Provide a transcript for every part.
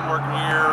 working here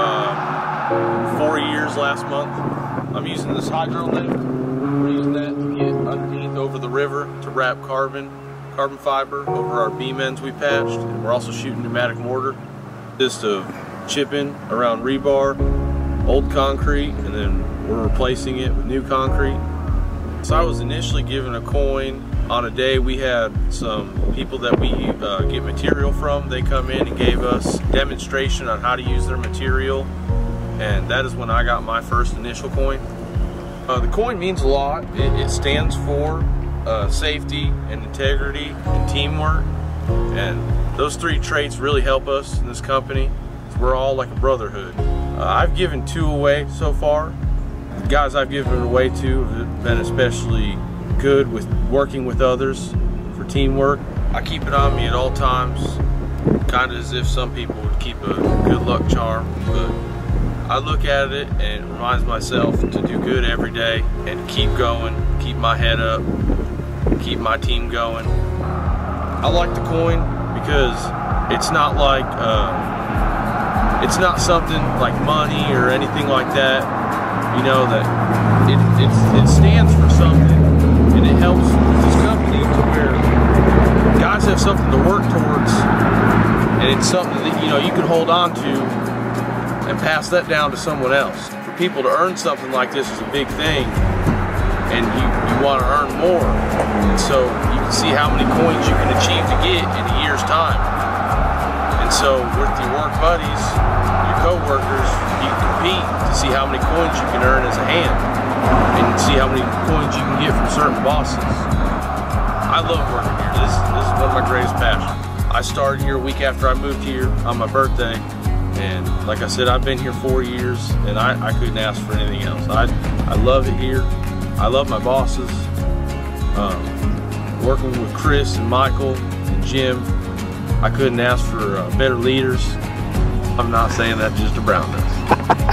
4 years last month. I'm using this hydro net. We're using that to get underneath over the river to wrap carbon fiber over our beam ends we patched. And we're also shooting pneumatic mortar. Just of chipping around rebar, old concrete, and then we're replacing it with new concrete. So I was initially given a coin. On a day we had some people that we get material from. They come in and gave us demonstration on how to use their material, and that is when I got my first initial coin. The coin means a lot. It stands for safety and integrity and teamwork, and those three traits really help us in this company. We're all like a brotherhood. I've given 2 away so far. The guys I've given it away to have been especially good with working with others for teamwork. I keep it on me at all times, kind of as if some people would keep a good luck charm, but I look at it and it reminds myself to do good every day and keep going, keep my head up, keep my team going. I like the coin because it's not like it's not something like money or anything like that. You know, that it stands for something, and it helps this company to where guys have something to work towards, and it's something that, you know, you can hold on to and pass that down to someone else. For people to earn something like this is a big thing, and you want to earn more, and so you can see how many coins you can achieve to get in a year's time. And so with your work buddies, your co-workers, you compete to see how many coins you can earn as a hand, and see how many coins you can get from certain bosses. I love working here. This is one of my greatest passions. I started here a week after I moved here on my birthday, and like I said, I've been here 4 years, and I couldn't ask for anything else. I love it here. I love my bosses. Working with Chris and Michael and Jim, I couldn't ask for better leaders. I'm not saying that just to brown us.